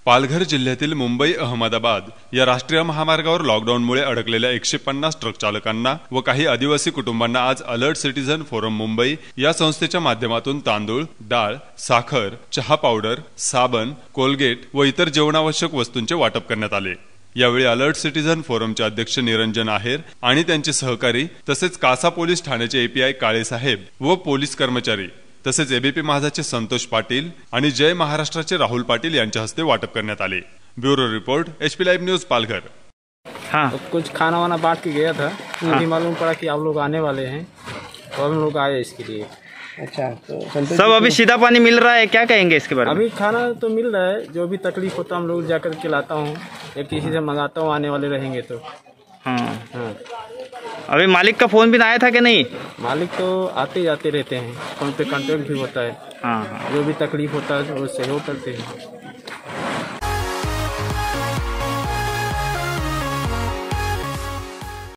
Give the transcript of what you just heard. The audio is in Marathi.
पालघर जिल्ह्यातील मुंबई अहमदाबाद या राष्ट्रीय महामार्गावर लॉकडाऊनमुळे अडकलेल्या 150 ट्रक चालकांना व काही आदिवासी कुटुंबांना आज अलर्ट सिटीझन फोरम मुंबई या संस्थेच्या माध्यमातून तांदूळ, डाळ, साखर, चहा पावडर, साबण, कोलगेट व इतर जीवनावश्यक वस्तूंचे वाटप करण्यात आले। यावेळी अलर्ट सिटीझन फोरमचे अध्यक्ष निरंजन आहेर आणि त्यांचे सहकारी तसेच कासा पोलीस ठाण्याचे एपीआय काळे साहेब व पोलीस कर्मचारी तसेच एबीपी माझाचे संतोष पाटील आणि जय महाराष्ट्राचे राहुल पाटील यांच्या हस्ते वाटप करण्यात आले। Bureau report HP live news Palghar. हाँ, तो कुछ खाना वाना बांट के गया था। मुझे मालूम पड़ा कि आप लोग आने वाले हैं तो हम लोग आए इसके लिए। अच्छा, तो सब अभी सीधा पानी मिल रहा है, क्या कहेंगे इसके बारे में? अभी खाना तो मिल रहा है, जो भी तकलीफ होता है हम लोग जाकर के लाता हूँ या किसी से मंगाता हूँ आने वाले रहेंगे तो। हाँ, अभी मालिक का फोन भी आया था कि नहीं? मालिक तो आते जाते रहते हैं, फोन पे कांटेक्ट भी होता है। हाँ, जो भी तकलीफ होता है वो सहयोग करते हैं।